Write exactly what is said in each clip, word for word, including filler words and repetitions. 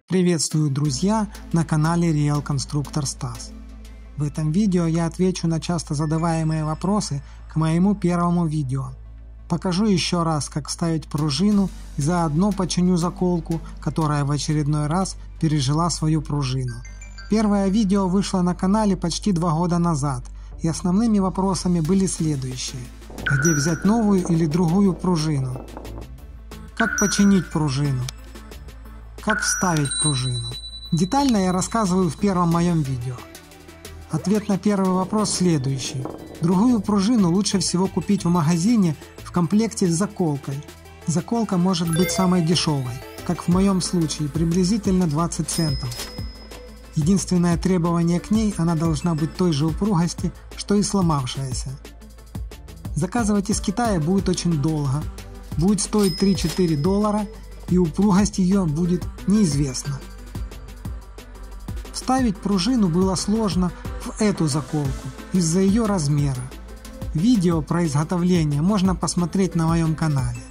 Приветствую, друзья, на канале Real Constructor Стас. В этом видео я отвечу на часто задаваемые вопросы к моему первому видео. Покажу еще раз, как вставить пружину, и заодно починю заколку, которая в очередной раз пережила свою пружину. Первое видео вышло на канале почти два года назад, и основными вопросами были следующие: где взять новую или другую пружину? Как починить пружину? Как вставить пружину? Детально я рассказываю в первом моем видео. Ответ на первый вопрос следующий. Другую пружину лучше всего купить в магазине в комплекте с заколкой. Заколка может быть самой дешевой, как в моем случае, приблизительно двадцать центов. Единственное требование к ней – она должна быть той же упругости, что и сломавшаяся. Заказывать из Китая будет очень долго. Будет стоить три-четыре доллара, и упругость ее будет неизвестна. Вставить пружину было сложно в эту заколку из-за ее размера. Видео про изготовление можно посмотреть на моем канале.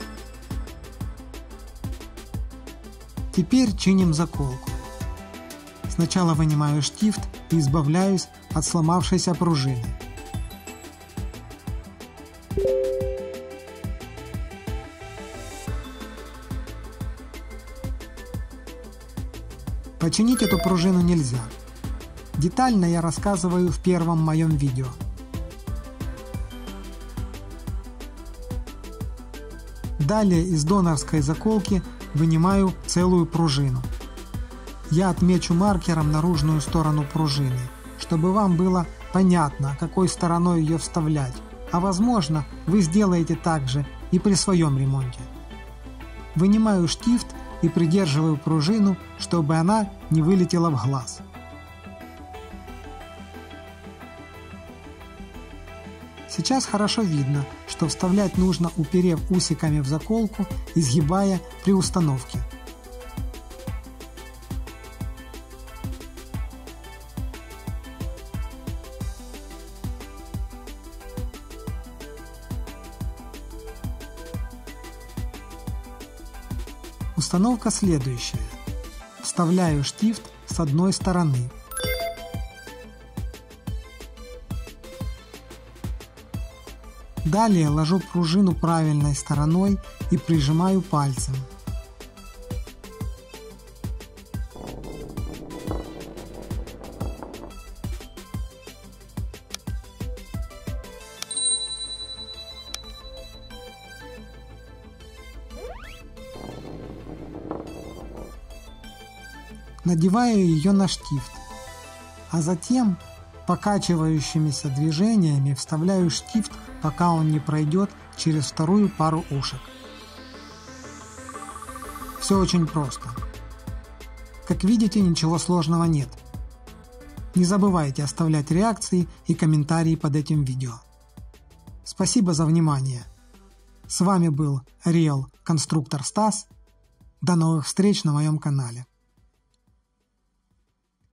Теперь чиним заколку. Сначала вынимаю штифт и избавляюсь от сломавшейся пружины. Починить эту пружину нельзя. Детально я рассказываю в первом моем видео. Далее из донорской заколки вынимаю целую пружину. Я отмечу маркером наружную сторону пружины, чтобы вам было понятно, какой стороной ее вставлять, а возможно вы сделаете так же и при своем ремонте. Вынимаю штифт и придерживаю пружину, чтобы она не вылетела в глаз. Сейчас хорошо видно, что вставлять нужно, уперев усиками в заколку и сгибая при установке. Установка следующая. Вставляю штифт с одной стороны. Далее ложу пружину правильной стороной и прижимаю пальцем. Надеваю ее на штифт, а затем покачивающимися движениями вставляю штифт, пока он не пройдет через вторую пару ушек. Все очень просто. Как видите, ничего сложного нет. Не забывайте оставлять реакции и комментарии под этим видео. Спасибо за внимание. С вами был Real Constructor Стас. До новых встреч на моем канале.